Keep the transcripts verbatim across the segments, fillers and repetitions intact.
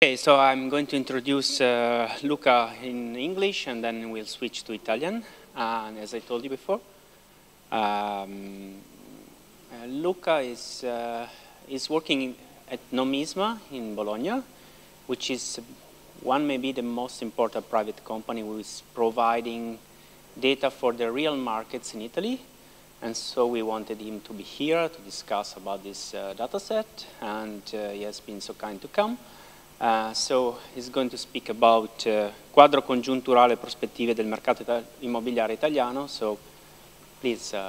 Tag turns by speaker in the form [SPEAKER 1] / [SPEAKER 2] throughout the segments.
[SPEAKER 1] Okay, so I'm going to introduce uh, Luca in English and then we'll switch to Italian. Uh, and as I told you before, um, uh, Luca is, uh, is working at Nomisma in Bologna, which is one, maybe the most important private company who is providing data for the real markets in Italy. And so we wanted him to be here to discuss about this uh, data set, and uh, he has been so kind to come. Uh, so he's going to speak about uh, quadro congiunturale e prospettive del mercato ita immobiliare italiano. So please. Uh...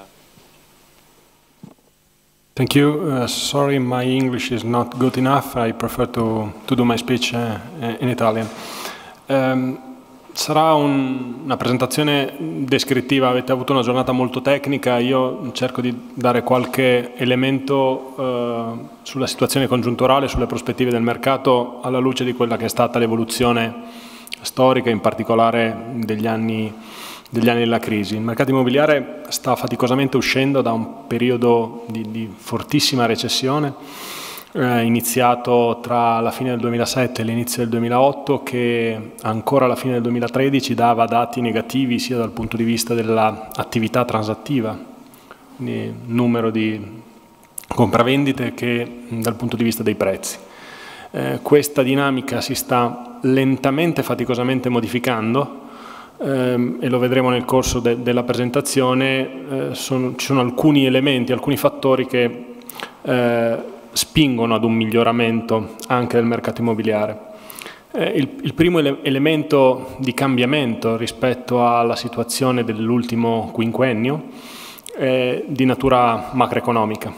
[SPEAKER 2] Thank you. Uh, sorry, my English is not good enough. I prefer to, to do my speech uh, in Italian. Um, Sarà un, una presentazione descrittiva, avete avuto una giornata molto tecnica, io cerco di dare qualche elemento eh, sulla situazione congiunturale, sulle prospettive del mercato alla luce di quella che è stata l'evoluzione storica, in particolare degli anni, degli anni della crisi. Il mercato immobiliare sta faticosamente uscendo da un periodo di, di fortissima recessione, Eh, iniziato tra la fine del duemilasette e l'inizio del duemilaotto, che ancora alla fine del duemilatredici dava dati negativi sia dal punto di vista dell'attività transattiva, quindi numero di compravendite, che dal punto di vista dei prezzi. Eh, questa dinamica si sta lentamente, faticosamente modificando, eh, e lo vedremo nel corso de della presentazione. Eh, sono, ci sono alcuni elementi, alcuni fattori che eh, spingono ad un miglioramento anche del mercato immobiliare. Eh, il, il primo ele elemento di cambiamento rispetto alla situazione dell'ultimo quinquennio è di natura macroeconomica.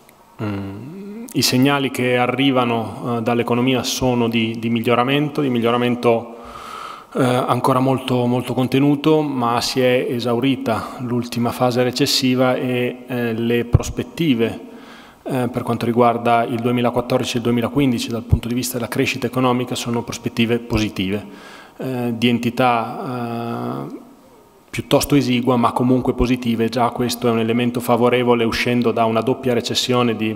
[SPEAKER 2] Mm. I segnali che arrivano eh, dall'economia sono di, di miglioramento, di miglioramento eh, ancora molto, molto contenuto, ma si è esaurita l'ultima fase recessiva e eh, le prospettive Eh, per quanto riguarda il duemilaquattordici e il duemilaquindici dal punto di vista della crescita economica sono prospettive positive, eh, di entità eh, piuttosto esigua ma comunque positive. Già questo è un elemento favorevole uscendo da una doppia recessione di,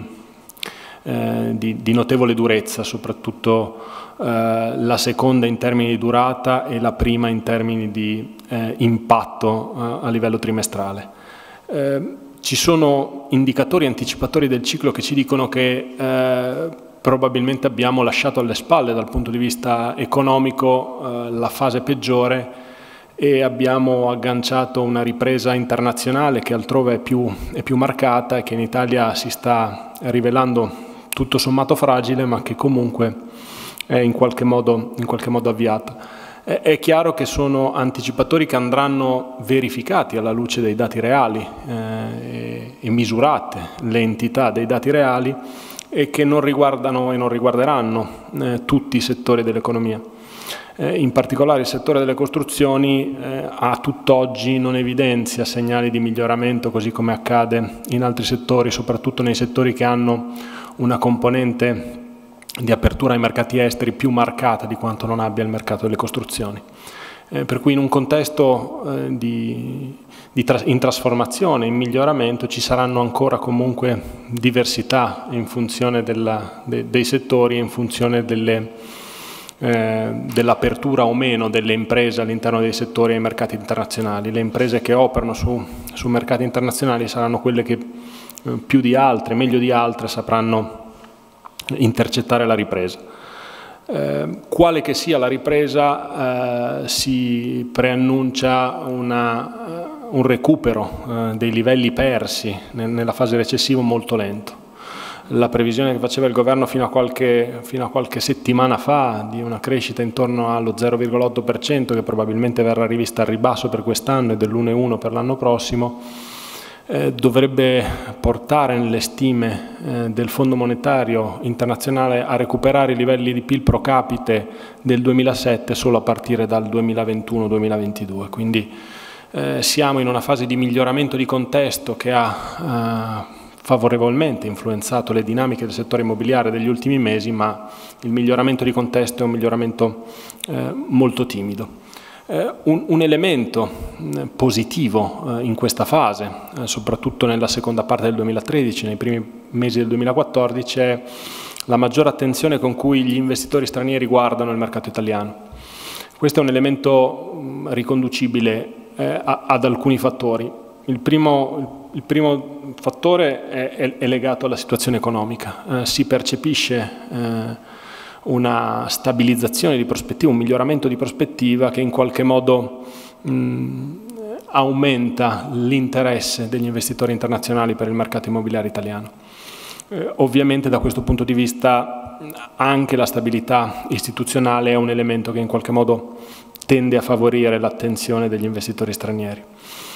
[SPEAKER 2] eh, di, di notevole durezza, soprattutto eh, la seconda in termini di durata e la prima in termini di eh, impatto eh, a livello trimestrale. Eh, Ci sono indicatori anticipatori del ciclo che ci dicono che eh, probabilmente abbiamo lasciato alle spalle dal punto di vista economico eh, la fase peggiore e abbiamo agganciato una ripresa internazionale che altrove è più, è più marcata e che in Italia si sta rivelando tutto sommato fragile, ma che comunque è in qualche modo, in qualche modo avviata. È chiaro che sono anticipatori che andranno verificati alla luce dei dati reali eh, e misurate le entità dei dati reali e che non riguardano e non riguarderanno eh, tutti i settori dell'economia. Eh, in particolare il settore delle costruzioni eh, a tutt'oggi non evidenzia segnali di miglioramento, così come accade in altri settori, soprattutto nei settori che hanno una componente di apertura ai mercati esteri più marcata di quanto non abbia il mercato delle costruzioni. Eh, per cui in un contesto eh, di, di tra in trasformazione, in miglioramento, ci saranno ancora comunque diversità in funzione della, de, dei settori, in funzione delle, eh, dell'apertura o meno delle imprese all'interno dei settori ai mercati internazionali. Le imprese che operano su, su mercati internazionali saranno quelle che eh, più di altre, meglio di altre, sapranno intercettare la ripresa. Eh, quale che sia la ripresa, eh, si preannuncia una, uh, un recupero uh, dei livelli persi nel, nella fase recessiva molto lento. La previsione che faceva il governo fino a qualche, fino a qualche settimana fa di una crescita intorno allo zero virgola otto per cento, che probabilmente verrà rivista al ribasso per quest'anno e dell'uno virgola uno per cento per l'anno prossimo, Eh, dovrebbe portare nelle stime eh, del Fondo Monetario Internazionale a recuperare i livelli di P I L pro capite del duemilasette solo a partire dal duemilaventuno duemilaventidue. Quindi eh, siamo in una fase di miglioramento di contesto che ha eh, favorevolmente influenzato le dinamiche del settore immobiliare degli ultimi mesi, ma il miglioramento di contesto è un miglioramento eh, molto timido. Eh, un, un elemento eh, positivo eh, in questa fase, eh, soprattutto nella seconda parte del duemilatredici, nei primi mesi del duemilaquattordici, è la maggiore attenzione con cui gli investitori stranieri guardano il mercato italiano. Questo è un elemento mh, riconducibile eh, a, ad alcuni fattori. Il primo, il primo fattore è, è, è legato alla situazione economica. Eh, si percepisce eh, una stabilizzazione di prospettiva, un miglioramento di prospettiva che in qualche modo mh, aumenta l'interesse degli investitori internazionali per il mercato immobiliare italiano. Eh, ovviamente da questo punto di vista anche la stabilità istituzionale è un elemento che in qualche modo tende a favorire l'attenzione degli investitori stranieri.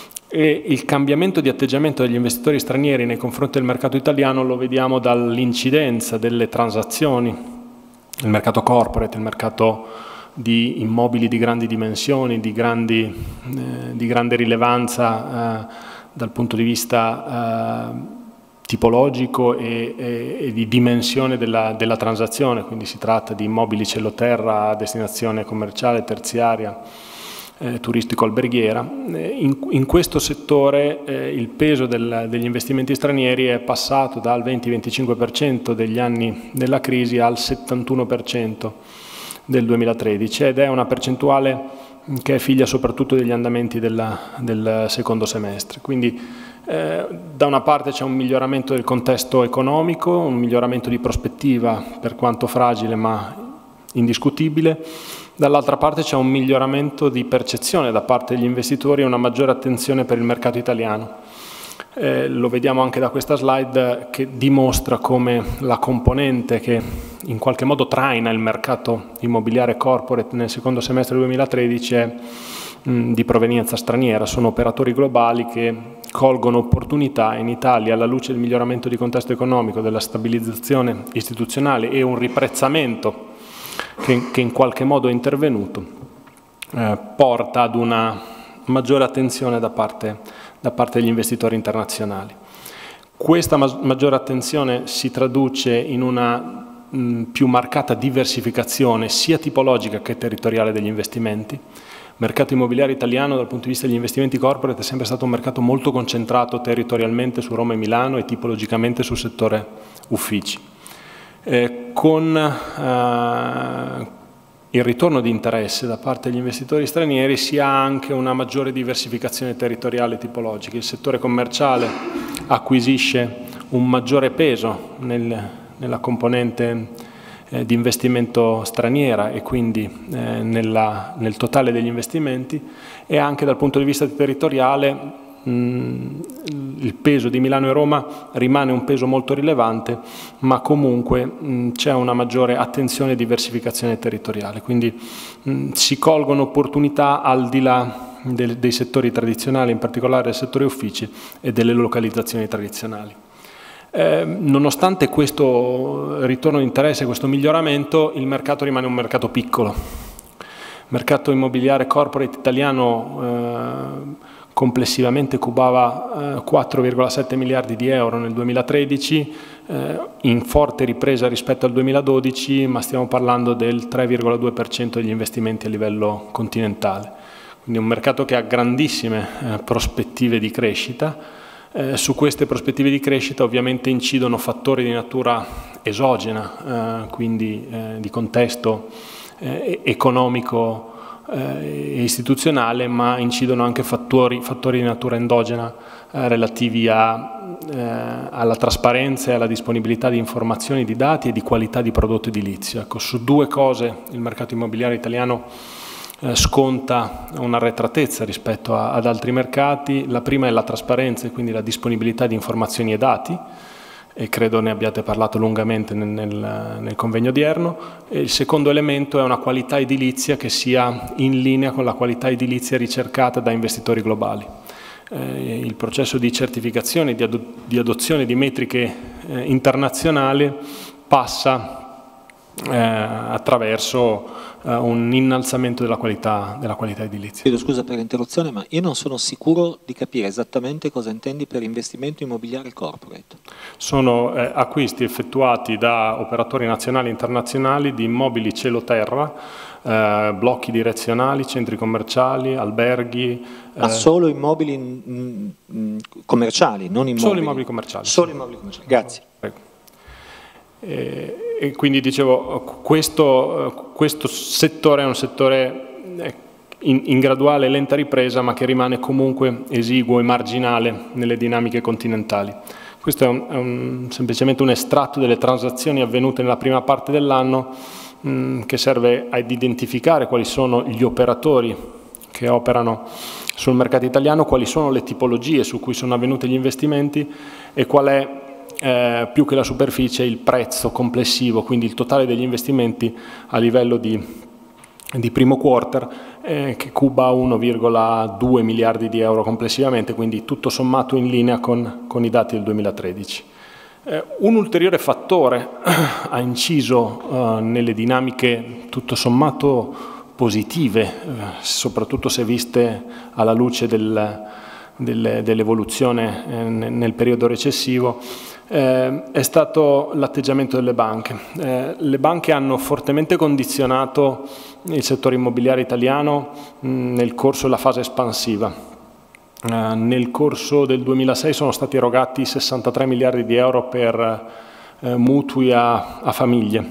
[SPEAKER 2] E il cambiamento di atteggiamento degli investitori stranieri nei confronti del mercato italiano lo vediamo dall'incidenza delle transazioni, il mercato corporate, il mercato di immobili di grandi dimensioni, di, grandi, eh, di grande rilevanza eh, dal punto di vista eh, tipologico e, e, e di dimensione della, della transazione, quindi si tratta di immobili cielo-terra a destinazione commerciale, terziaria, eh, turistico-alberghiera. In, in questo settore eh, il peso del, degli investimenti stranieri è passato dal venti venticinque per cento degli anni della crisi al settantuno per cento del duemilatredici ed è una percentuale che è figlia soprattutto degli andamenti della, del secondo semestre. Quindi eh, da una parte c'è un miglioramento del contesto economico, un miglioramento di prospettiva per quanto fragile ma indiscutibile, dall'altra parte c'è un miglioramento di percezione da parte degli investitori e una maggiore attenzione per il mercato italiano. Eh, lo vediamo anche da questa slide che dimostra come la componente che in qualche modo traina il mercato immobiliare corporate nel secondo semestre del duemilatredici è mh, di provenienza straniera. Sono operatori globali che colgono opportunità in Italia alla luce del miglioramento di contesto economico, della stabilizzazione istituzionale e un riprezzamento che, che in qualche modo è intervenuto, eh, porta ad una maggiore attenzione da parte, da parte degli investitori internazionali. Questa ma maggiore attenzione si traduce in una mh, più marcata diversificazione sia tipologica che territoriale degli investimenti. Il mercato immobiliare italiano dal punto di vista degli investimenti corporate è sempre stato un mercato molto concentrato territorialmente su Roma e Milano e tipologicamente sul settore uffici. Eh, con eh, il ritorno di interesse da parte degli investitori stranieri si ha anche una maggiore diversificazione territoriale tipologica. Il settore commerciale acquisisce un maggiore peso nel, nella componente eh, di investimento straniera e quindi eh, nella, nel totale degli investimenti, e anche dal punto di vista territoriale il peso di Milano e Roma rimane un peso molto rilevante, ma comunque c'è una maggiore attenzione e diversificazione territoriale, quindi mh, si colgono opportunità al di là del, dei settori tradizionali, in particolare del settore uffici e delle localizzazioni tradizionali. Eh, nonostante questo ritorno di interesse, questo miglioramento, il mercato rimane un mercato piccolo. Il mercato immobiliare corporate italiano eh, complessivamente cubava eh, quattro virgola sette miliardi di euro nel duemilatredici, eh, in forte ripresa rispetto al duemiladodici, ma stiamo parlando del tre virgola due per cento degli investimenti a livello continentale. Quindi un mercato che ha grandissime eh, prospettive di crescita. Eh, su queste prospettive di crescita ovviamente incidono fattori di natura esogena, eh, quindi eh, di contesto eh, economico e istituzionale, ma incidono anche fattori, fattori di natura endogena eh, relativi a, eh, alla trasparenza e alla disponibilità di informazioni, di dati e di qualità di prodotto edilizio. Ecco, su due cose il mercato immobiliare italiano eh, sconta un'arretratezza rispetto a, ad altri mercati. La prima è la trasparenza e quindi la disponibilità di informazioni e dati, e credo ne abbiate parlato lungamente nel, nel, nel convegno odierno. E il secondo elemento è una qualità edilizia che sia in linea con la qualità edilizia ricercata da investitori globali. Eh, il processo di certificazione, di, ado di adozione di metriche eh, internazionali passa eh, attraverso eh, un innalzamento della qualità, della qualità edilizia.
[SPEAKER 3] Chiedo scusa per l'interruzione, ma io non sono sicuro di capire esattamente cosa intendi per investimento immobiliare corporate.
[SPEAKER 2] Sono eh, acquisti effettuati da operatori nazionali e internazionali di immobili cielo-terra, eh, blocchi direzionali, centri commerciali, alberghi.
[SPEAKER 3] Ma eh, solo immobili mh, mh, commerciali, non immobili?
[SPEAKER 2] Solo immobili commerciali.
[SPEAKER 3] Solo immobili commerciali, grazie.
[SPEAKER 2] Prego. Eh, e quindi dicevo, questo, questo settore è un settore in, in graduale e lenta ripresa, ma che rimane comunque esiguo e marginale nelle dinamiche continentali. Questo è, un, è un, semplicemente un estratto delle transazioni avvenute nella prima parte dell'anno, mh, che serve ad identificare quali sono gli operatori che operano sul mercato italiano, quali sono le tipologie su cui sono avvenuti gli investimenti e qual è, eh, più che la superficie, il prezzo complessivo, quindi il totale degli investimenti a livello di, di primo quarter, eh, che cuba uno virgola due miliardi di euro complessivamente, quindi tutto sommato in linea con, con i dati del duemilatredici. Eh, un ulteriore fattore ha inciso eh, nelle dinamiche tutto sommato positive, eh, soprattutto se viste alla luce del, del, dell'evoluzione eh, nel periodo recessivo, eh, è stato l'atteggiamento delle banche. Eh, le banche hanno fortemente condizionato il settore immobiliare italiano mh, nel corso della fase espansiva. Eh, nel corso del duemilasei sono stati erogati sessantatré miliardi di euro per eh, mutui a, a famiglie.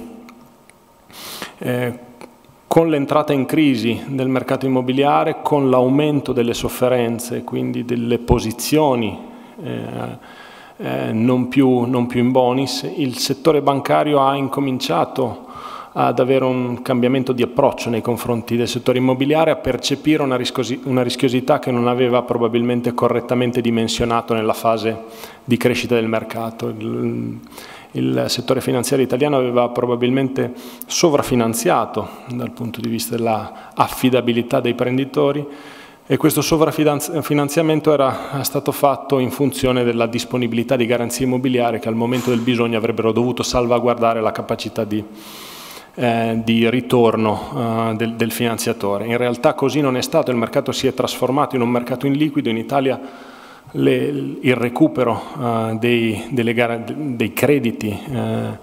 [SPEAKER 2] Eh, Con l'entrata in crisi del mercato immobiliare, con l'aumento delle sofferenze, quindi delle posizioni eh, eh, non più, non più in bonus, il settore bancario ha incominciato ad avere un cambiamento di approccio nei confronti del settore immobiliare, a percepire una, riscosi, una rischiosità che non aveva probabilmente correttamente dimensionato nella fase di crescita del mercato. Il, Il settore finanziario italiano aveva probabilmente sovrafinanziato dal punto di vista dell'affidabilità dei prenditori e questo sovrafinanziamento era stato fatto in funzione della disponibilità di garanzie immobiliari che al momento del bisogno avrebbero dovuto salvaguardare la capacità di, eh, di ritorno eh, del, del finanziatore. In realtà così non è stato, il mercato si è trasformato in un mercato in liquido. In Italia Le, il recupero uh, dei, delle gara, dei crediti uh,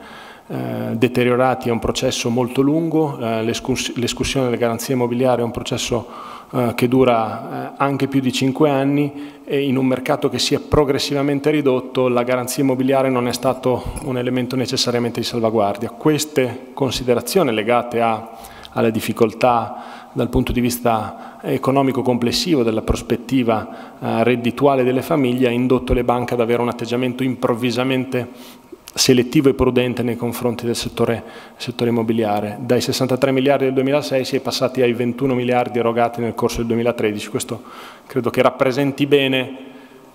[SPEAKER 2] uh, deteriorati è un processo molto lungo, uh, l'escussione delle garanzie immobiliari è un processo uh, che dura uh, anche più di cinque anni e in un mercato che si è progressivamente ridotto la garanzia immobiliare non è stato un elemento necessariamente di salvaguardia. Queste considerazioni legate a, alle difficoltà dal punto di vista economico complessivo della prospettiva eh, reddituale delle famiglie ha indotto le banche ad avere un atteggiamento improvvisamente selettivo e prudente nei confronti del settore, settore immobiliare. Dai sessantatré miliardi del duemilasei si è passati ai ventuno miliardi erogati nel corso del duemilatredici. Questo credo che rappresenti bene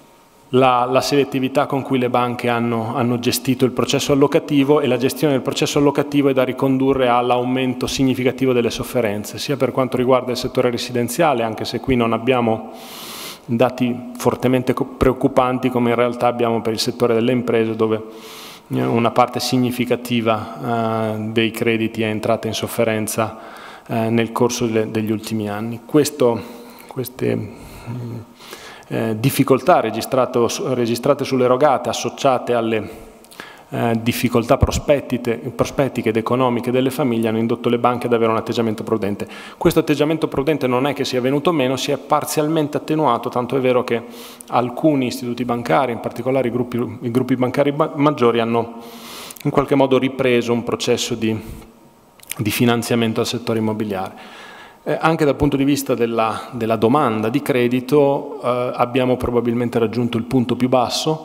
[SPEAKER 2] La, la selettività con cui le banche hanno, hanno gestito il processo allocativo, e la gestione del processo allocativo è da ricondurre all'aumento significativo delle sofferenze, sia per quanto riguarda il settore residenziale, anche se qui non abbiamo dati fortemente preoccupanti, come in realtà abbiamo per il settore delle imprese, dove una parte significativa eh, dei crediti è entrata in sofferenza eh, nel corso de, degli ultimi anni. Questo, queste mh, Eh, difficoltà registrate sulle erogate associate alle eh, difficoltà prospettiche ed economiche delle famiglie hanno indotto le banche ad avere un atteggiamento prudente. Questo atteggiamento prudente non è che sia venuto meno, si è parzialmente attenuato, tanto è vero che alcuni istituti bancari, in particolare i gruppi, i gruppi bancari maggiori, hanno in qualche modo ripreso un processo di, di finanziamento al settore immobiliare. Eh, anche dal punto di vista della, della domanda di credito eh, abbiamo probabilmente raggiunto il punto più basso,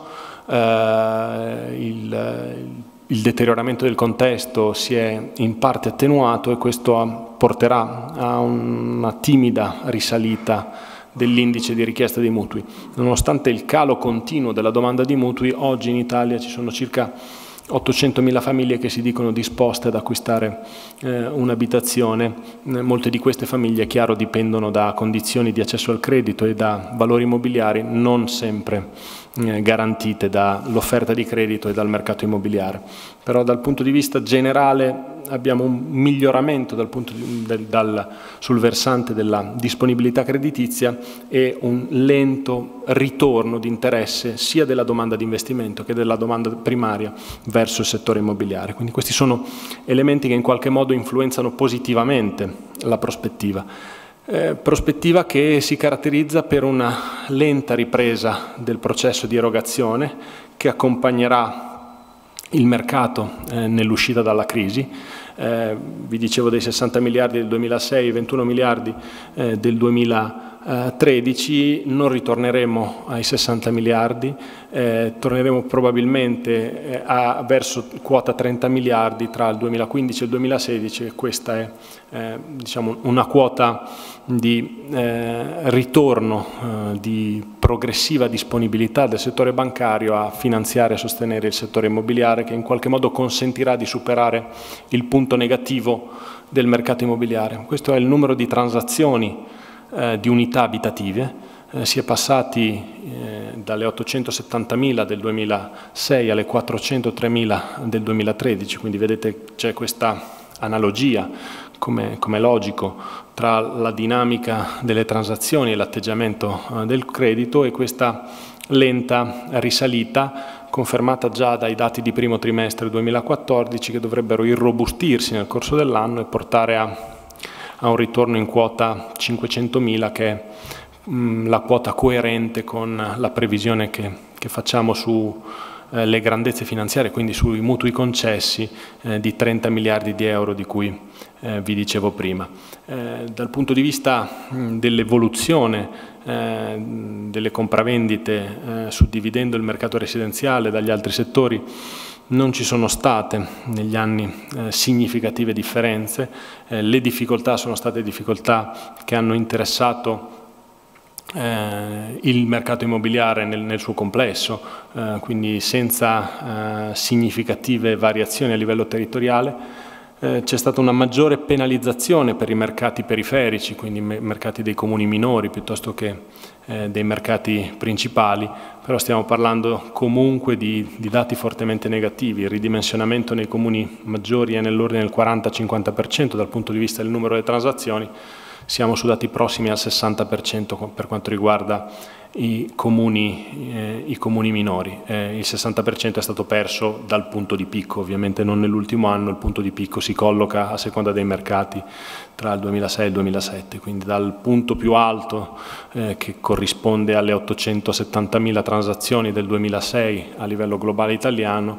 [SPEAKER 2] eh, il, il deterioramento del contesto si è in parte attenuato e questo porterà a una timida risalita dell'indice di richiesta dei mutui. Nonostante il calo continuo della domanda di mutui, oggi in Italia ci sono circa ottocentomila famiglie che si dicono disposte ad acquistare eh, un'abitazione. Eh, molte di queste famiglie, è chiaro, dipendono da condizioni di accesso al credito e da valori immobiliari non sempre eh, garantite dall'offerta di credito e dal mercato immobiliare. Però dal punto di vista generale abbiamo un miglioramento dal punto di, del, dal, sul versante della disponibilità creditizia e un lento ritorno di interesse sia della domanda di investimento che della domanda primaria verso il settore immobiliare. Quindi questi sono elementi che in qualche modo influenzano positivamente la prospettiva. Eh, prospettiva che si caratterizza per una lenta ripresa del processo di erogazione che accompagnerà il mercato eh, nell'uscita dalla crisi. Eh, vi dicevo dei sessanta miliardi del duemilasei, ventuno miliardi eh, del duemilatredici, non ritorneremo ai sessanta miliardi, eh, torneremo probabilmente eh, a, verso quota trenta miliardi tra il duemilaquindici e il duemilasedici, e questa è eh, diciamo una quota di eh, ritorno, eh, di progressiva disponibilità del settore bancario a finanziare e sostenere il settore immobiliare, che in qualche modo consentirà di superare il punto negativo del mercato immobiliare. Questo è il numero di transazioni eh, di unità abitative. Eh, si è passati eh, dalle ottocentosettantamila del duemilasei alle quattrocentotremila del duemilatredici, quindi vedete c'è questa analogia, come, come logico, tra la dinamica delle transazioni e l'atteggiamento eh, del credito, e questa lenta risalita confermata già dai dati di primo trimestre duemilaquattordici, che dovrebbero irrobustirsi nel corso dell'anno e portare a, a un ritorno in quota cinquecentomila, che è mh, la quota coerente con la previsione che, che facciamo su eh, le grandezze finanziarie, quindi sui mutui concessi eh, di trenta miliardi di euro di cui eh, vi dicevo prima. Eh, dal punto di vista dell'evoluzione Eh, delle compravendite, eh, suddividendo il mercato residenziale dagli altri settori, non ci sono state negli anni eh, significative differenze. Eh, le difficoltà sono state difficoltà che hanno interessato eh, il mercato immobiliare nel, nel suo complesso, eh, quindi senza eh, significative variazioni a livello territoriale. C'è stata una maggiore penalizzazione per i mercati periferici, quindi i mercati dei comuni minori piuttosto che eh, dei mercati principali, però stiamo parlando comunque di, di dati fortemente negativi. Il ridimensionamento nei comuni maggiori è nell'ordine del quaranta cinquanta per cento dal punto di vista del numero delle transazioni, siamo su dati prossimi al sessanta per cento per quanto riguarda i comuni, eh, i comuni minori. Eh, il sessanta per cento è stato perso dal punto di picco, ovviamente non nell'ultimo anno, il punto di picco si colloca a seconda dei mercati tra il duemilasei e il duemilasette, quindi dal punto più alto eh, che corrisponde alle ottocentosettantamila transazioni del duemilasei a livello globale italiano,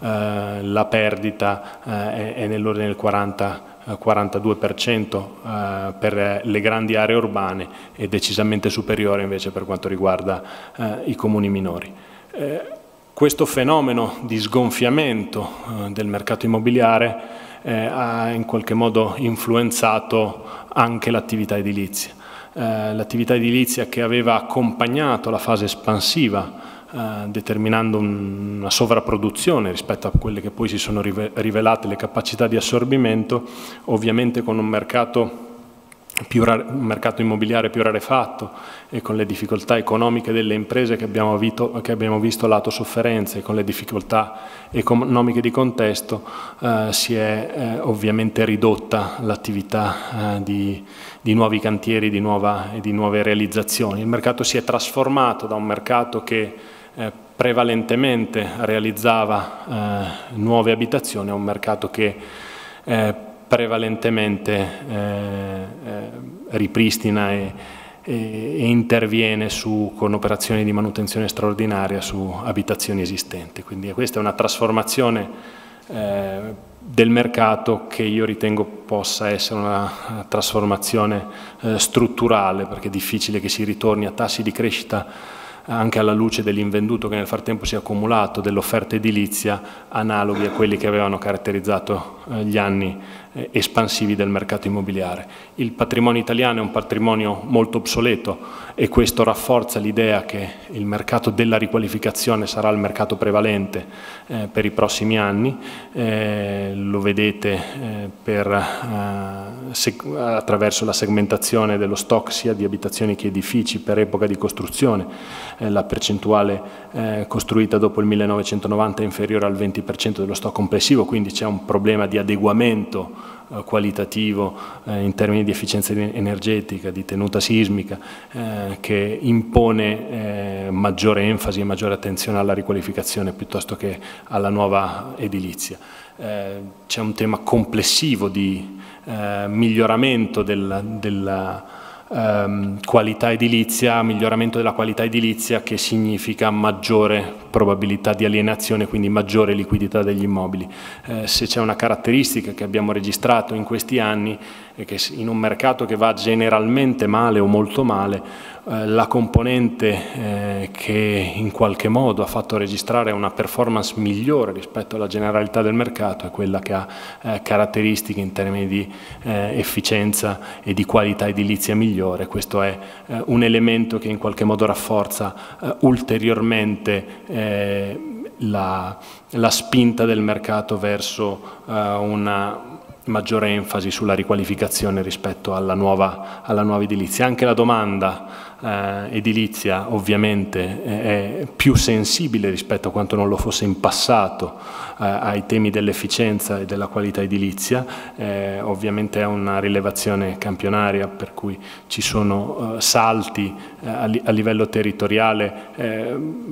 [SPEAKER 2] eh, la perdita eh, è, è nell'ordine del quaranta quarantadue per cento eh, per le grandi aree urbane e decisamente superiore invece per quanto riguarda eh, i comuni minori. Eh, questo fenomeno di sgonfiamento eh, del mercato immobiliare eh, ha in qualche modo influenzato anche l'attività edilizia. Eh, l'attività edilizia che aveva accompagnato la fase espansiva, Uh, determinando un, una sovrapproduzione rispetto a quelle che poi si sono rivelate le capacità di assorbimento, ovviamente con un mercato, più un mercato immobiliare più rarefatto e con le difficoltà economiche delle imprese che abbiamo, avito, che abbiamo visto lato sofferenze, e con le difficoltà economiche di contesto, uh, si è eh, ovviamente ridotta l'attività uh, di, di nuovi cantieri di nuova, e di nuove realizzazioni. Il mercato si è trasformato da un mercato che Eh, prevalentemente realizzava eh, nuove abitazioni a un mercato che eh, prevalentemente eh, eh, ripristina e, e, e interviene su, con operazioni di manutenzione straordinaria su abitazioni esistenti. Quindi questa è una trasformazione eh, del mercato che io ritengo possa essere una trasformazione eh, strutturale, perché è difficile che si ritorni a tassi di crescita anche alla luce dell'invenduto che nel frattempo si è accumulato, dell'offerta edilizia analoghi a quelli che avevano caratterizzato eh, gli anni eh, espansivi del mercato immobiliare. Il patrimonio italiano è un patrimonio molto obsoleto e questo rafforza l'idea che il mercato della riqualificazione sarà il mercato prevalente eh, per i prossimi anni. Eh, lo vedete eh, per, eh, attraverso la segmentazione dello stock sia di abitazioni che edifici per epoca di costruzione. La percentuale eh, costruita dopo il millenovecentonovanta è inferiore al venti per cento dello stock complessivo, quindi c'è un problema di adeguamento eh, qualitativo eh, in termini di efficienza energetica, di tenuta sismica, eh, che impone eh, maggiore enfasi e maggiore attenzione alla riqualificazione piuttosto che alla nuova edilizia. Eh, c'è un tema complessivo di eh, miglioramento del, della qualità edilizia, miglioramento della qualità edilizia, che significa maggiore probabilità di alienazione, quindi maggiore liquidità degli immobili. Eh, se c'è una caratteristica che abbiamo registrato in questi anni è che in un mercato che va generalmente male o molto male, eh, la componente eh, che in qualche modo ha fatto registrare una performance migliore rispetto alla generalità del mercato è quella che ha eh, caratteristiche in termini di eh, efficienza e di qualità edilizia migliore. Questo è eh, un elemento che in qualche modo rafforza eh, ulteriormente eh, la, la spinta del mercato verso eh, una maggiore enfasi sulla riqualificazione rispetto alla nuova, alla nuova edilizia. Anche la domanda eh, edilizia ovviamente è più sensibile rispetto a quanto non lo fosse in passato eh, ai temi dell'efficienza e della qualità edilizia. Eh, ovviamente è una rilevazione campionaria per cui ci sono eh, salti eh, a, li, a livello territoriale. Eh,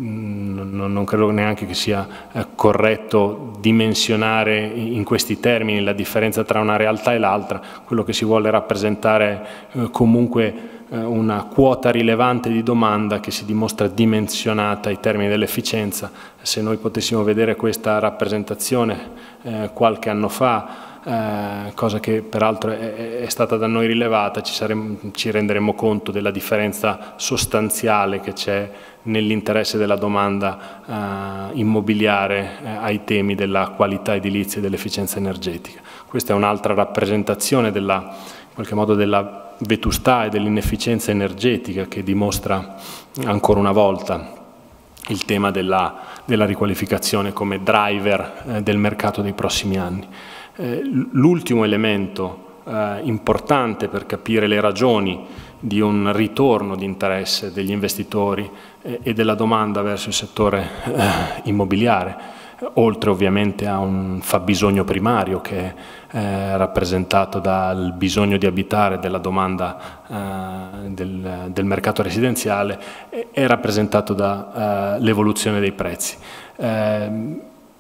[SPEAKER 2] non, non credo neanche che sia eh, corretto dimensionare in questi termini la differenza tra una realtà e l'altra. Quello che si vuole rappresentare eh, comunque eh, una quota rilevante di domanda che si dimostra dimensionata ai termini dell'efficienza. Se noi potessimo vedere questa rappresentazione eh, qualche anno fa, Eh, cosa che peraltro è, è stata da noi rilevata, ci, saremmo, ci renderemo conto della differenza sostanziale che c'è nell'interesse della domanda eh, immobiliare eh, ai temi della qualità edilizia e dell'efficienza energetica. Questa è un'altra rappresentazione della, in qualche modo della vetustà e dell'inefficienza energetica che dimostra ancora una volta il tema della, della riqualificazione come driver eh, del mercato dei prossimi anni. Eh, l'ultimo elemento eh, importante per capire le ragioni di un ritorno di interesse degli investitori eh, e della domanda verso il settore eh, immobiliare, oltre ovviamente a un fabbisogno primario che è eh, rappresentato dal bisogno di abitare della domanda eh, del, del mercato residenziale, è rappresentato dall'evoluzione eh, dei prezzi. Eh,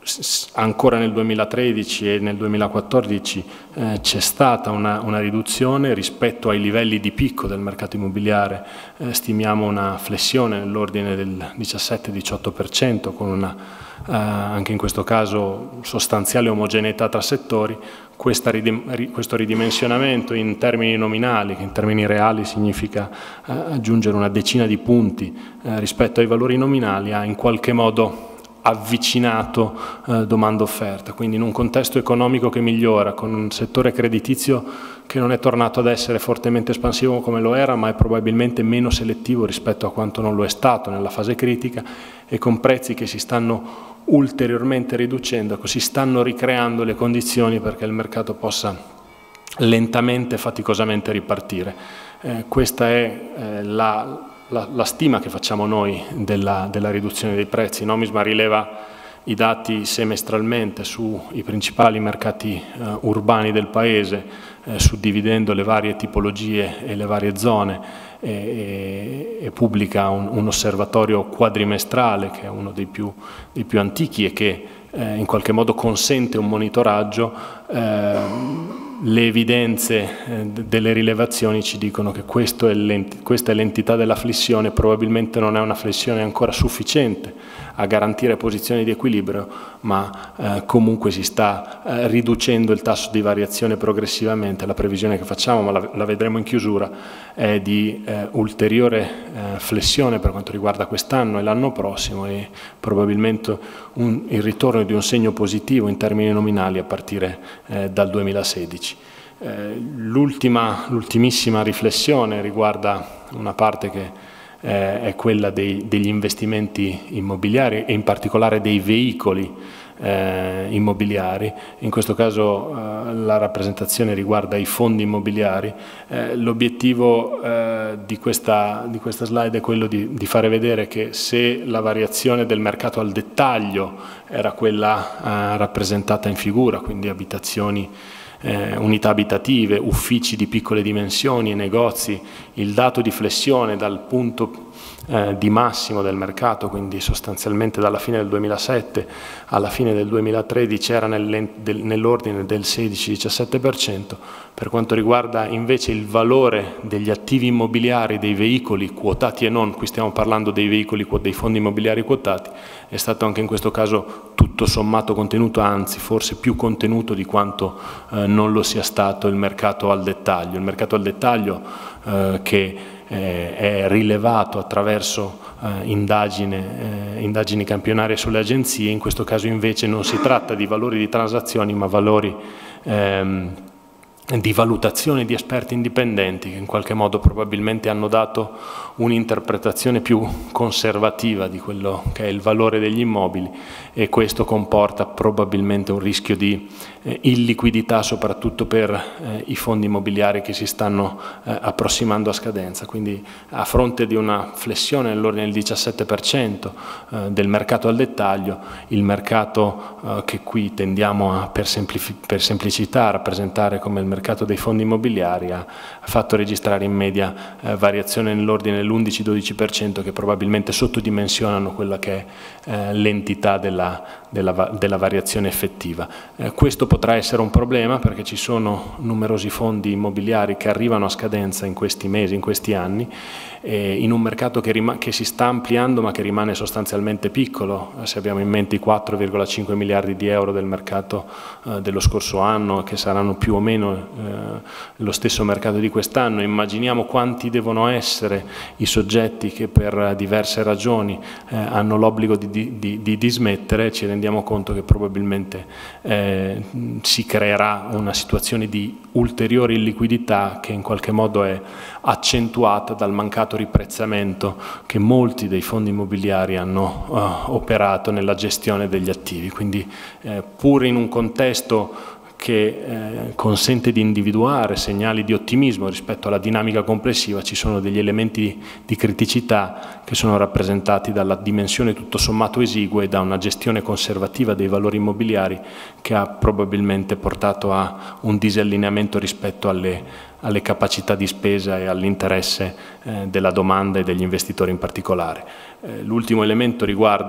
[SPEAKER 2] Ancora nel duemilatredici e nel duemilaquattordici eh, c'è stata una, una riduzione rispetto ai livelli di picco del mercato immobiliare, eh, stimiamo una flessione nell'ordine del diciassette diciotto per cento con una, eh, anche in questo caso, sostanziale omogeneità tra settori. Questa, questo ridimensionamento in termini nominali, che in termini reali significa eh, aggiungere una decina di punti eh, rispetto ai valori nominali, ha in qualche modo avvicinato eh, domanda-offerta, quindi in un contesto economico che migliora, con un settore creditizio che non è tornato ad essere fortemente espansivo come lo era, ma è probabilmente meno selettivo rispetto a quanto non lo è stato nella fase critica, e con prezzi che si stanno ulteriormente riducendo, si stanno ricreando le condizioni perché il mercato possa lentamente e faticosamente ripartire. Eh, questa è eh, la La, la stima che facciamo noi della, della riduzione dei prezzi. Nomisma rileva i dati semestralmente sui principali mercati eh, urbani del Paese, eh, suddividendo le varie tipologie e le varie zone, e, e, e pubblica un, un osservatorio quadrimestrale che è uno dei più, dei più antichi e che eh, in qualche modo consente un monitoraggio. Eh, Le evidenze eh, delle rilevazioni ci dicono che questo è questa è l'entità della flessione, probabilmente non è una flessione ancora sufficiente a garantire posizioni di equilibrio, ma eh, comunque si sta eh, riducendo il tasso di variazione progressivamente. La previsione che facciamo, ma la, la vedremo in chiusura, è di eh, ulteriore eh, flessione per quanto riguarda quest'anno e l'anno prossimo, e probabilmente un, il ritorno di un segno positivo in termini nominali a partire eh, dal duemilasedici. Eh, l'ultima, l'ultimissima riflessione riguarda una parte che eh, è quella dei, degli investimenti immobiliari e in particolare dei veicoli eh, immobiliari. In questo caso eh, la rappresentazione riguarda i fondi immobiliari. Eh, l'obiettivo eh, di, questa, di questa slide è quello di, di fare vedere che se la variazione del mercato al dettaglio era quella eh, rappresentata in figura, quindi abitazioni, Eh, unità abitative, uffici di piccole dimensioni e negozi, il dato di flessione dal punto eh, di massimo del mercato, quindi sostanzialmente dalla fine del duemilasette alla fine del duemilatredici era nell'ordine del sedici diciassette per cento. Per quanto riguarda invece il valore degli attivi immobiliari dei veicoli quotati e non, qui stiamo parlando dei veicoli, dei fondi immobiliari quotati, è stato anche in questo caso tutto sommato contenuto, anzi forse più contenuto di quanto eh, non lo sia stato il mercato al dettaglio. Il mercato al dettaglio eh, che eh, è rilevato attraverso eh, indagine, eh, indagini campionarie sulle agenzie, in questo caso invece non si tratta di valori di transazioni ma valori ehm, di valutazione di esperti indipendenti che in qualche modo probabilmente hanno dato un'interpretazione più conservativa di quello che è il valore degli immobili, e questo comporta probabilmente un rischio di eh, illiquidità soprattutto per eh, i fondi immobiliari che si stanno eh, approssimando a scadenza. Quindi a fronte di una flessione nell'ordine del diciassette per cento eh, del mercato al dettaglio, il mercato eh, che qui tendiamo a, per, per semplicità a rappresentare come il mercato dei fondi immobiliari ha fatto registrare in media eh, variazioni nell'ordine dell'undici dodici per cento che probabilmente sottodimensionano quella che è eh, l'entità della, della, della variazione effettiva. Eh, questo potrà essere un problema perché ci sono numerosi fondi immobiliari che arrivano a scadenza in questi mesi, in questi anni, eh, in un mercato che, che si sta ampliando ma che rimane sostanzialmente piccolo. Se abbiamo in mente i quattro virgola cinque miliardi di euro del mercato eh, dello scorso anno, che saranno più o meno eh, lo stesso mercato di quest'anno, immaginiamo quanti devono essere i soggetti che per diverse ragioni eh, hanno l'obbligo di, di, di, di dismettere, ci rendiamo conto che probabilmente eh, si creerà una situazione di ulteriore illiquidità che in qualche modo è accentuata dal mancato riprezzamento che molti dei fondi immobiliari hanno uh, operato nella gestione degli attivi. Quindi eh, pur in un contesto che eh, consente di individuare segnali di ottimismo rispetto alla dinamica complessiva, ci sono degli elementi di criticità che sono rappresentati dalla dimensione tutto sommato esigua e da una gestione conservativa dei valori immobiliari che ha probabilmente portato a un disallineamento rispetto alle, alle capacità di spesa e all'interesse eh, della domanda e degli investitori in particolare. Eh, l'ultimo elemento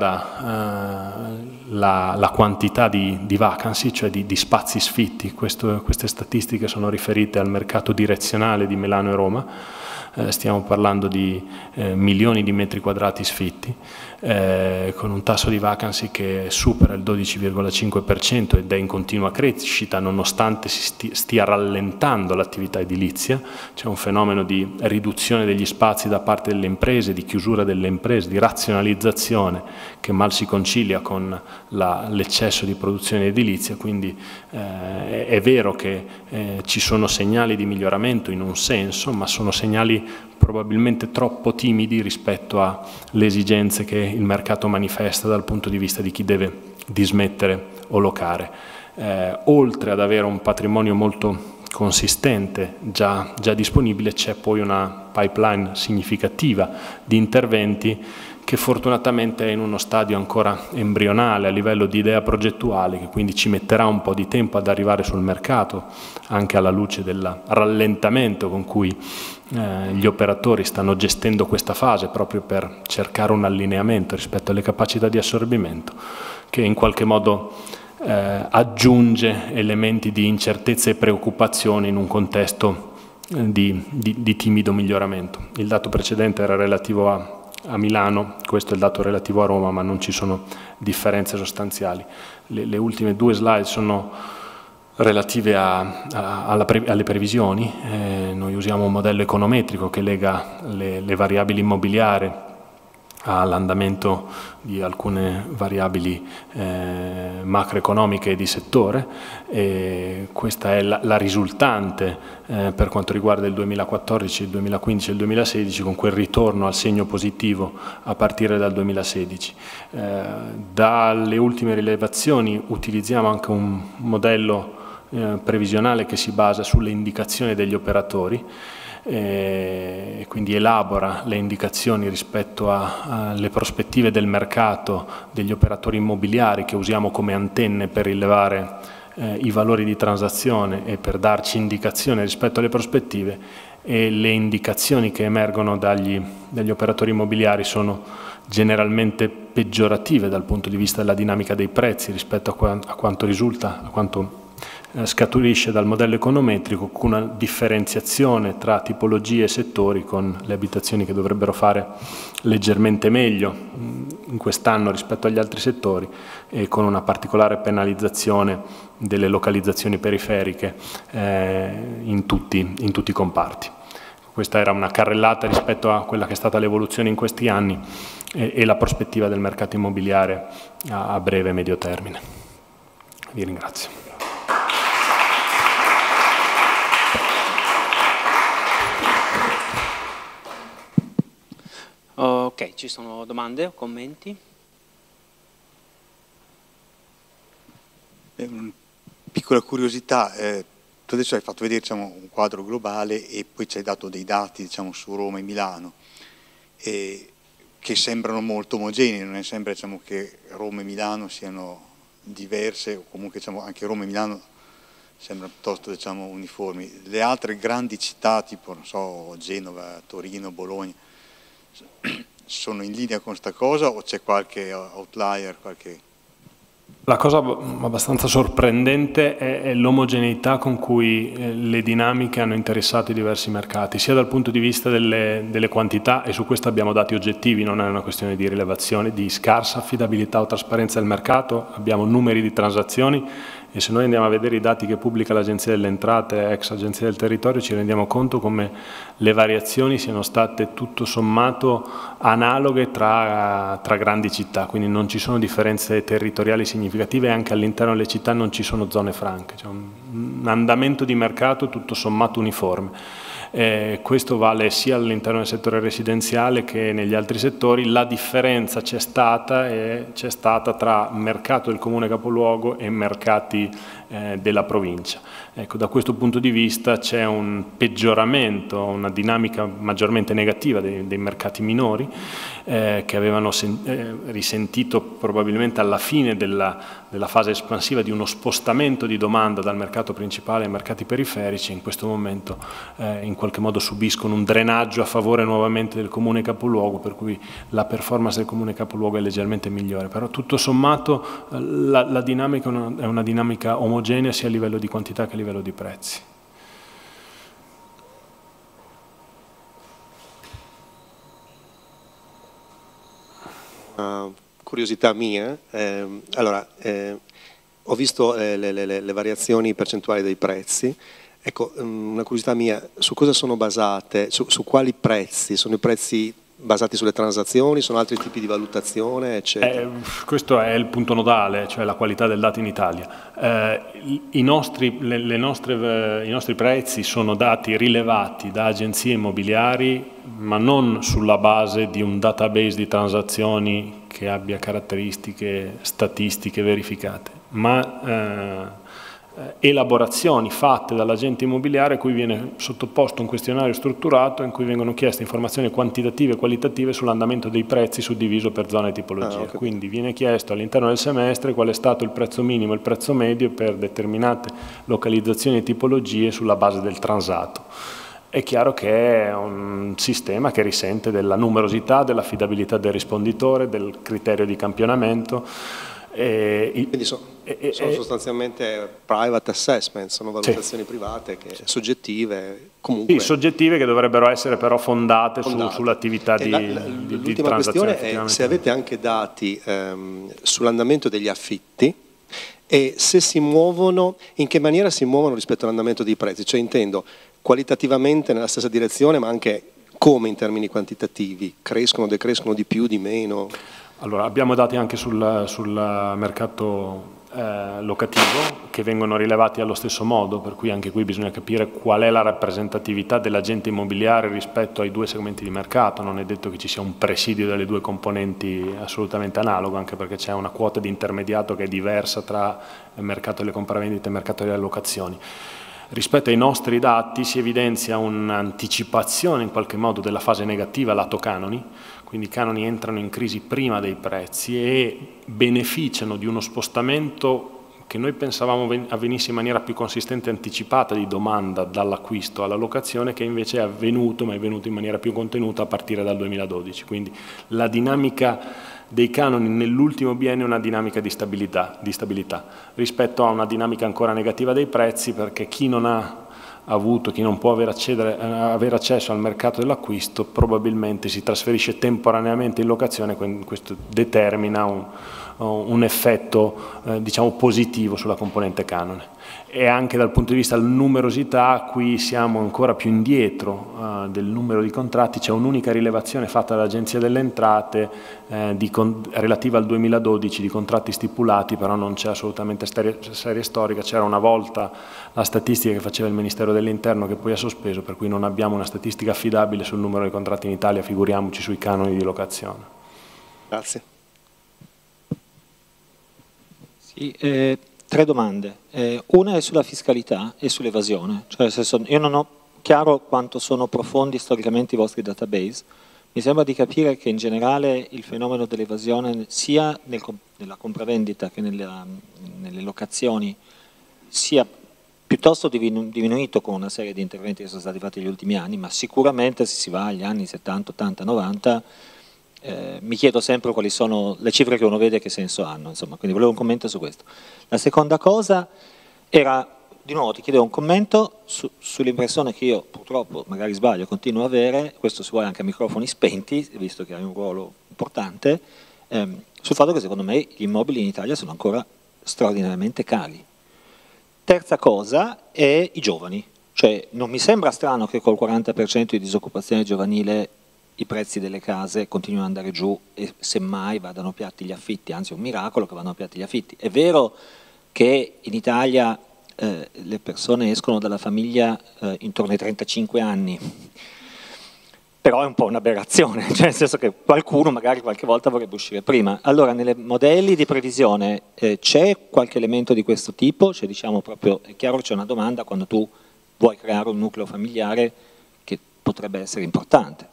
[SPEAKER 2] riguarda eh, la, la quantità di, di vacancy, cioè di, di spazi sfitti. Questo, queste statistiche sono riferite al mercato direzionale di Milano e Roma. Eh, stiamo parlando di eh, milioni di metri quadrati sfitti, eh, con un tasso di vacancy che supera il dodici virgola cinque per cento ed è in continua crescita nonostante si sti, stia rallentando l'attività edilizia. C'è un fenomeno di riduzione degli spazi da parte delle imprese, di chiusura delle imprese, di razionalizzazione che mal si concilia con l'eccesso di produzione edilizia, quindi eh, è vero che eh, ci sono segnali di miglioramento in un senso, ma sono segnali probabilmente troppo timidi rispetto alle esigenze che il mercato manifesta dal punto di vista di chi deve dismettere o locare. Eh, oltre ad avere un patrimonio molto consistente già, già disponibile, c'è poi una pipeline significativa di interventi che fortunatamente è in uno stadio ancora embrionale a livello di idea progettuale, che quindi ci metterà un po' di tempo ad arrivare sul mercato, anche alla luce del rallentamento con cui eh, gli operatori stanno gestendo questa fase, proprio per cercare un allineamento rispetto alle capacità di assorbimento, che in qualche modo eh, aggiunge elementi di incertezza e preoccupazione in un contesto eh, di, di, di timido miglioramento. Il dato precedente era relativo a a Milano, questo è il dato relativo a Roma, ma non ci sono differenze sostanziali. Le, le ultime due slide sono relative a, a, alla pre, alle previsioni. Eh, noi usiamo un modello econometrico che lega le, le variabili immobiliari all'andamento di alcune variabili eh, macroeconomiche e di settore, e questa è la, la risultante eh, per quanto riguarda il duemilaquattordici, il duemilaquindici e il duemilasedici, con quel ritorno al segno positivo a partire dal duemilasedici. Eh, dalle ultime rilevazioni utilizziamo anche un modello eh, previsionale che si basa sulle indicazioni degli operatori, e quindi elabora le indicazioni rispetto alle prospettive del mercato degli operatori immobiliari che usiamo come antenne per rilevare eh, i valori di transazione e per darci indicazione rispetto alle prospettive, e le indicazioni che emergono dagli, dagli operatori immobiliari sono generalmente peggiorative dal punto di vista della dinamica dei prezzi rispetto a, qua, a quanto risulta, a quanto eh, scaturisce dal modello econometrico, con una differenziazione tra tipologie e settori, con le abitazioni che dovrebbero fare leggermente meglio in quest'anno rispetto agli altri settori e con una particolare penalizzazione delle localizzazioni periferiche eh, in, tutti, in tutti i comparti. Questa era una carrellata rispetto a quella che è stata l'evoluzione in questi anni e, e la prospettiva del mercato immobiliare a, a breve e medio termine. Vi ringrazio.
[SPEAKER 1] Ok, ci sono domande o commenti?
[SPEAKER 4] Una piccola curiosità, eh, tu adesso hai fatto vedere, diciamo, un quadro globale e poi ci hai dato dei dati, diciamo, su Roma e Milano, e che sembrano molto omogenei, non è sempre, diciamo, che Roma e Milano siano diverse, o comunque, diciamo, anche Roma e Milano sembrano piuttosto, diciamo, uniformi. Le altre grandi città, tipo, non so, Genova, Torino, Bologna, sono in linea con questa cosa o c'è qualche outlier, qualche...
[SPEAKER 2] La cosa abbastanza sorprendente è, è l'omogeneità con cui eh, le dinamiche hanno interessato i diversi mercati, sia dal punto di vista delle, delle quantità, e su questo abbiamo dati oggettivi, non è una questione di rilevazione, di scarsa affidabilità o trasparenza del mercato, abbiamo numeri di transazioni e se noi andiamo a vedere i dati che pubblica l'Agenzia delle Entrate, ex Agenzia del Territorio, ci rendiamo conto come le variazioni siano state tutto sommato analoghe tra, tra grandi città, quindi non ci sono differenze territoriali significative e anche all'interno delle città non ci sono zone franche, c'è un, un andamento di mercato tutto sommato uniforme. Eh, questo vale sia all'interno del settore residenziale che negli altri settori. La differenza c'è stata e c'è stata tra mercato del comune capoluogo e mercati eh, della provincia. Ecco, da questo punto di vista c'è un peggioramento, una dinamica maggiormente negativa dei, dei mercati minori eh, che avevano sen eh, risentito probabilmente alla fine della, della fase espansiva di uno spostamento di domanda dal mercato principale ai mercati periferici. In questo momento eh, in qualche modo subiscono un drenaggio a favore nuovamente del comune capoluogo, per cui la performance del comune capoluogo è leggermente migliore, però tutto sommato eh, la, la dinamica è una, è una dinamica omogenea sia a livello di quantità che a livello di prezzi.
[SPEAKER 5] Uh, curiosità mia, eh, allora eh, ho visto eh, le, le, le variazioni percentuali dei prezzi. Ecco, una curiosità mia, su cosa sono basate, su, su quali prezzi? Sono i prezzi basati sulle transazioni, sono altri tipi di valutazione, eccetera?
[SPEAKER 2] Eh, questo è il punto nodale, cioè la qualità del dato in Italia. Eh, i, nostri, le, le nostre, I nostri prezzi sono dati rilevati da agenzie immobiliari, ma non sulla base di un database di transazioni che abbia caratteristiche statistiche verificate, ma eh, elaborazioni fatte dall'agente immobiliare a cui viene sottoposto un questionario strutturato in cui vengono chieste informazioni quantitative e qualitative sull'andamento dei prezzi suddiviso per zone e tipologie. Ah, okay. Quindi viene chiesto all'interno del semestre qual è stato il prezzo minimo e il prezzo medio per determinate localizzazioni e tipologie sulla base del transato. È chiaro che è un sistema che risente della numerosità, dell'affidabilità del risponditore, del criterio di campionamento.
[SPEAKER 5] E, Quindi so, e, sono e, sostanzialmente private assessment, sono valutazioni sì. private, che, soggettive, comunque.
[SPEAKER 2] Sì, soggettive che dovrebbero essere però fondate, fondate. Su, sull'attività di, di, di transazione. L'ultima questione è
[SPEAKER 5] se avete anche dati ehm, sull'andamento degli affitti e se si muovono, in che maniera si muovono rispetto all'andamento dei prezzi, cioè intendo qualitativamente nella stessa direzione ma anche come in termini quantitativi, crescono, decrescono di più, di meno?
[SPEAKER 2] Allora, abbiamo dati anche sul, sul mercato eh, locativo che vengono rilevati allo stesso modo, per cui anche qui bisogna capire qual è la rappresentatività dell'agente immobiliare rispetto ai due segmenti di mercato. Non è detto che ci sia un presidio delle due componenti assolutamente analogo, anche perché c'è una quota di intermediato che è diversa tra il mercato delle compravendite e il mercato delle allocazioni. Rispetto ai nostri dati si evidenzia un'anticipazione in qualche modo della fase negativa lato canoni, quindi i canoni entrano in crisi prima dei prezzi e beneficiano di uno spostamento che noi pensavamo avvenisse in maniera più consistente e anticipata di domanda dall'acquisto alla locazione, che invece è avvenuto, ma è avvenuto in maniera più contenuta a partire dal duemiladodici. Quindi la dinamica dei canoni nell'ultimo biennio è una dinamica di stabilità, di stabilità rispetto a una dinamica ancora negativa dei prezzi, perché chi non ha avuto, chi non può avere, accedere, avere accesso al mercato dell'acquisto probabilmente si trasferisce temporaneamente in locazione, questo determina un, un effetto eh, diciamo positivo sulla componente canone. E anche dal punto di vista della numerosità qui siamo ancora più indietro eh, del numero di contratti, c'è un'unica rilevazione fatta dall'Agenzia delle Entrate eh, di relativa al duemiladodici di contratti stipulati, però non c'è assolutamente serie, serie storica, c'era una volta la statistica che faceva il Ministero dell'Interno che poi ha sospeso, per cui non abbiamo una statistica affidabile sul numero di contratti in Italia, figuriamoci sui canoni di locazione.
[SPEAKER 5] Grazie.
[SPEAKER 3] Sì, eh... Tre domande, eh, una è sulla fiscalità e sull'evasione, cioè nel senso, io non ho chiaro quanto sono profondi storicamente i vostri database, mi sembra di capire che in generale il fenomeno dell'evasione sia nel, nella compravendita che nella, nelle locazioni sia piuttosto diminuito con una serie di interventi che sono stati fatti negli ultimi anni, ma sicuramente se si va agli anni settanta, ottanta, novanta Eh, mi chiedo sempre quali sono le cifre che uno vede e che senso hanno, insomma, quindi volevo un commento su questo. La seconda cosa era, di nuovo ti chiedevo un commento su, sull'impressione che io purtroppo, magari sbaglio, continuo a avere, questo si vuole anche a microfoni spenti, visto che hai un ruolo importante, ehm, sul fatto che secondo me gli immobili in Italia sono ancora straordinariamente cari. Terza cosa è i giovani, cioè non mi sembra strano che col quaranta per cento di disoccupazione giovanile i prezzi delle case continuano ad andare giù e semmai vadano piatti gli affitti, anzi è un miracolo che vadano piatti gli affitti. È vero che in Italia eh, le persone escono dalla famiglia eh, intorno ai trentacinque anni, però è un po' un'aberrazione, cioè nel senso che qualcuno magari qualche volta vorrebbe uscire prima. Allora nei modelli di previsione eh, c'è qualche elemento di questo tipo? Cioè diciamo proprio, è chiaro che c'è una domanda quando tu vuoi creare un nucleo familiare che potrebbe essere importante.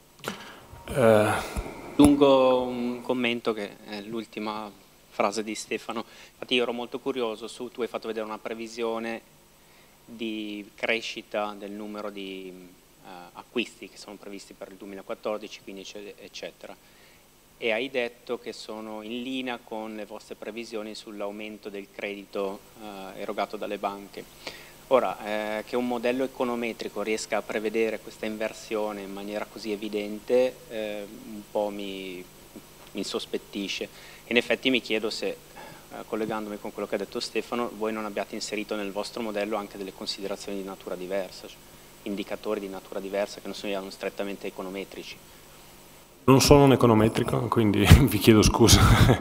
[SPEAKER 1] Uh, Lungo un commento che è l'ultima frase di Stefano, infatti io ero molto curioso su, tu hai fatto vedere una previsione di crescita del numero di uh, acquisti che sono previsti per il duemilaquattordici, quindici eccetera, e hai detto che sono in linea con le vostre previsioni sull'aumento del credito uh, erogato dalle banche. Ora, eh, che un modello econometrico riesca a prevedere questa inversione in maniera così evidente eh, un po' mi, mi insospettisce. In effetti mi chiedo se, eh, collegandomi con quello che ha detto Stefano, voi non abbiate inserito nel vostro modello anche delle considerazioni di natura diversa, cioè indicatori di natura diversa che non sono strettamente econometrici.
[SPEAKER 2] Non sono un econometrico, quindi vi chiedo scusa.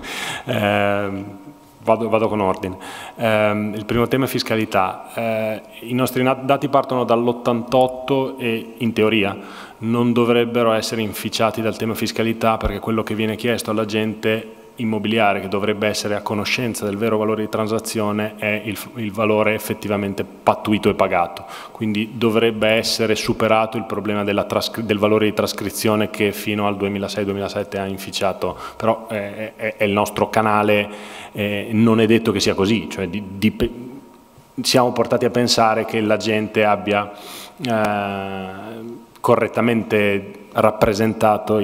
[SPEAKER 2] eh, Vado, vado con ordine. Eh, il primo tema è fiscalità. Eh, I nostri dati partono dall'ottantotto e in teoria non dovrebbero essere inficiati dal tema fiscalità, perché quello che viene chiesto alla gente immobiliare, che dovrebbe essere a conoscenza del vero valore di transazione, è il, il valore effettivamente pattuito e pagato. Quindi dovrebbe essere superato il problema della del valore di trascrizione che fino al duemilasei duemilasette ha inficiato, però è, è, è il nostro canale. Eh, non è detto che sia così, cioè di, di, siamo portati a pensare che la gente abbia eh, correttamente rappresentato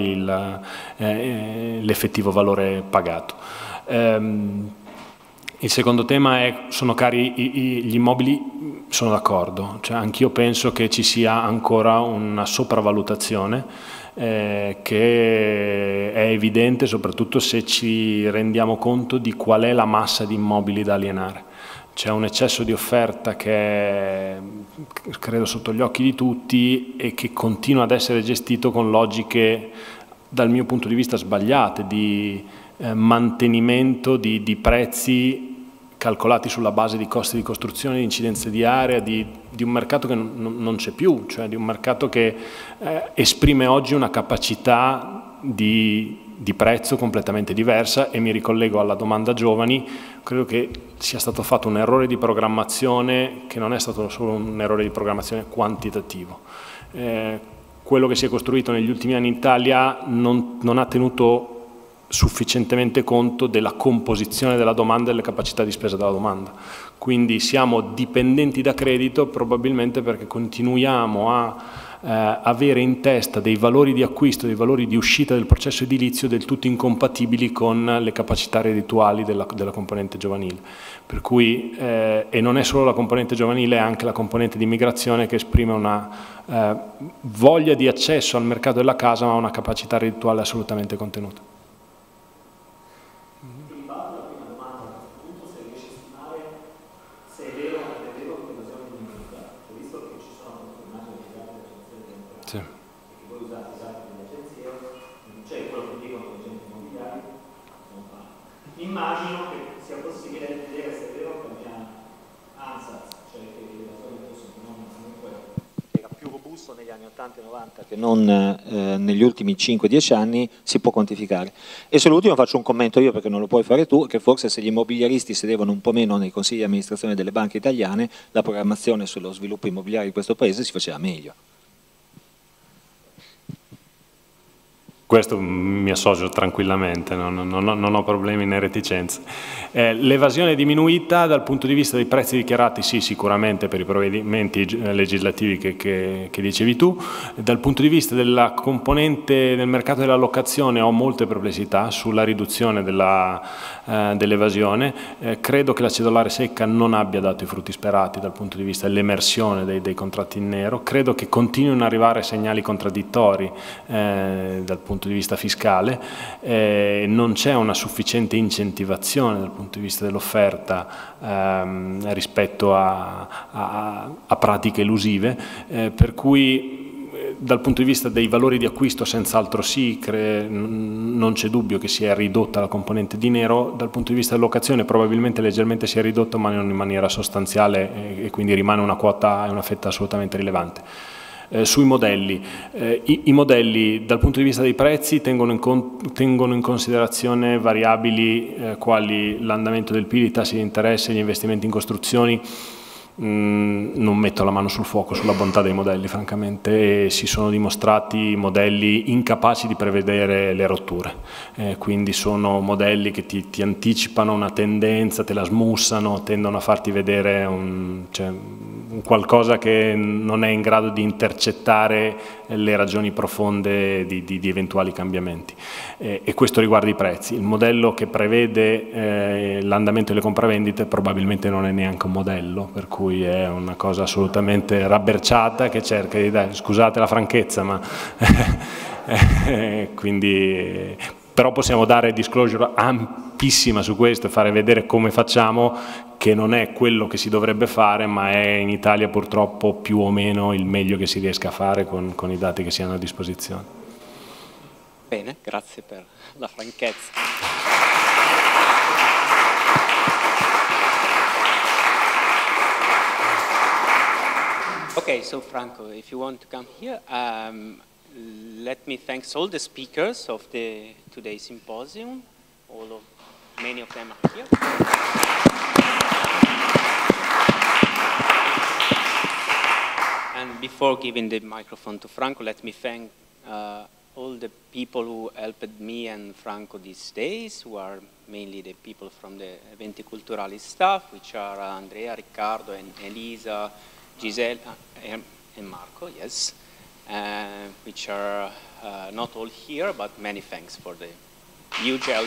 [SPEAKER 2] eh, l'effettivo valore pagato. Ehm, il secondo tema è, sono cari i, i, gli immobili, sono d'accordo, cioè anch'io penso che ci sia ancora una sopravvalutazione Eh, che è evidente soprattutto se ci rendiamo conto di qual è la massa di immobili da alienare. C'è un eccesso di offerta che è, credo, sotto gli occhi di tutti e che continua ad essere gestito con logiche, dal mio punto di vista, sbagliate, di eh, mantenimento di, di prezzi calcolati sulla base di costi di costruzione, di incidenze di area, di, di un mercato che non, non c'è più, cioè di un mercato che eh, esprime oggi una capacità di, di prezzo completamente diversa. E mi ricollego alla domanda giovani, credo che sia stato fatto un errore di programmazione che non è stato solo un errore di programmazione quantitativo. Eh, quello che si è costruito negli ultimi anni in Italia non, non ha tenuto sufficientemente conto della composizione della domanda e delle capacità di spesa della domanda. Quindi siamo dipendenti da credito probabilmente perché continuiamo a eh, avere in testa dei valori di acquisto, dei valori di uscita del processo edilizio del tutto incompatibili con le capacità reddituali della, della componente giovanile. Per cui, eh, e non è solo la componente giovanile, è anche la componente di immigrazione che esprime una eh, voglia di accesso al mercato della casa ma una capacità reddituale assolutamente contenuta. Sì. Voi usate i dati delle agenzie, cioè quello che dicono gli agenti immobiliari, non fa. Immagino che sia possibile vedere se è vero che la mia ANSAS, cioè che era più robusto negli anni ottanta e novanta che non eh, negli ultimi cinque dieci anni, si può quantificare. E sull'ultimo faccio un commento io perché non lo puoi fare tu, che forse se gli immobiliaristi sedevano un po' meno nei consigli di amministrazione delle banche italiane, la programmazione sullo sviluppo immobiliare di questo paese si faceva meglio. Questo mi associo tranquillamente, non, non, non ho problemi né reticenze. Eh, L'evasione è diminuita dal punto di vista dei prezzi dichiarati, sì, sicuramente per i provvedimenti legislativi che, che, che dicevi tu. Dal punto di vista della componente del mercato della locazione ho molte perplessità sulla riduzione dell'evasione. Dell eh, credo che la cedolare secca non abbia dato i frutti sperati dal punto di vista dell'emersione dei, dei contratti in nero. Credo che continuino ad arrivare segnali contraddittori eh, dal punto di vista fiscale, eh, non c'è una sufficiente incentivazione dal punto di vista dell'offerta ehm, rispetto a, a, a pratiche elusive, eh, per cui eh, dal punto di vista dei valori di acquisto senz'altro sì, non c'è dubbio che si è ridotta la componente di nero, dal punto di vista dell'locazione probabilmente leggermente si è ridotto ma non in maniera sostanziale e, e quindi rimane una quota e una fetta assolutamente rilevante. Eh, sui modelli. Eh, i, I modelli dal punto di vista dei prezzi tengono in, con, tengono in considerazione variabili eh, quali l'andamento del P I L, i tassi di interesse, gli investimenti in costruzioni. Mm, non metto la mano sul fuoco sulla bontà dei modelli francamente, e si sono dimostrati modelli incapaci di prevedere le rotture, eh, quindi sono modelli che ti, ti anticipano una tendenza, te la smussano, tendono a farti vedere un, cioè, un qualcosa che non è in grado di intercettare le ragioni profonde di, di, di eventuali cambiamenti, eh, e questo riguarda i prezzi. Il modello che prevede eh, l'andamento delle compravendite probabilmente non è neanche un modello, per cui è una cosa assolutamente rabberciata che cerca di dare, scusate la franchezza, ma quindi, però possiamo dare disclosure ampissima su questo e fare vedere come facciamo, che non è quello che si dovrebbe fare, ma è in Italia purtroppo più o meno il meglio che si riesca a fare con, con i dati che si hanno a disposizione.
[SPEAKER 1] Bene, grazie per la franchezza. Okay, so Franco, if you want to come here, um, let me thank all the speakers of the today's symposium. All of, many of them are here. And before giving the microphone to Franco, let me thank uh, all the people who helped me and Franco these days, who are mainly the people from the Eventi Culturali staff, which are Andrea, Riccardo, and Elisa, Giselle, uh, and Marco, yes, uh, which are uh, not all here, but many thanks for the huge help.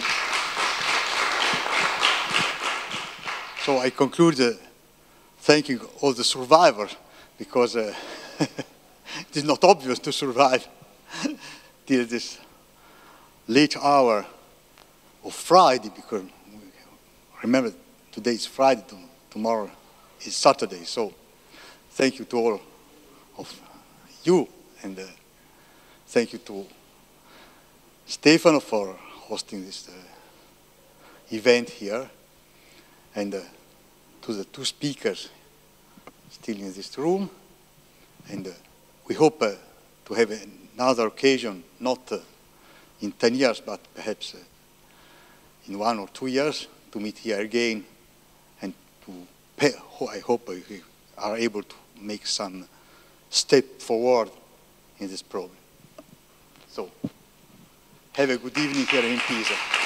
[SPEAKER 4] So I conclude uh, thanking all the survivors, because uh, it is not obvious to survive till this late hour of Friday, because remember, today is Friday, tomorrow is Saturday, so thank you to all of you, and uh, thank you to Stefano for hosting this uh, event here, and uh, to the two speakers still in this room, and uh, we hope uh, to have another occasion, not uh, in ten years, but perhaps uh, in one or two years, to meet here again, and to pay, I hope we are able to make some step forward in this problem. So, have a good evening here in Pisa.